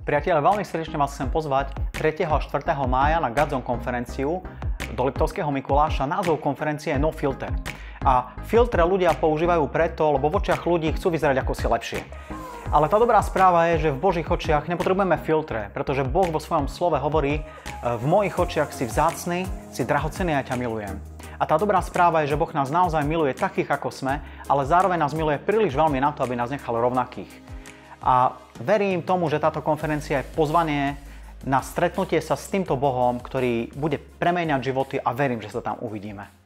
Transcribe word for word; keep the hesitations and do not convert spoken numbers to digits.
Priatelia, veľmi srdečne vás chcem pozvať tretieho a štvrtého mája na Godzone konferenciu do Liptovského Mikuláša. Názov konferencie je No Filter. A filtre ľudia používajú preto, lebo v očiach ľudí chcú vyzerať ako si lepšie. Ale tá dobrá správa je, že v Božích očiach nepotrebujeme filtre, pretože Boh vo svojom slove hovorí: v mojich očiach si vzácny, si drahocenný a ťa milujem. A tá dobrá správa je, že Boh nás naozaj miluje takých, ako sme, ale zároveň nás miluje príliš veľmi na to, aby nás nechal rovnakých. A verím tomu, že táto konferencia je pozvanie na stretnutie sa s týmto Bohom, ktorý bude premieňať životy, a verím, že sa tam uvidíme.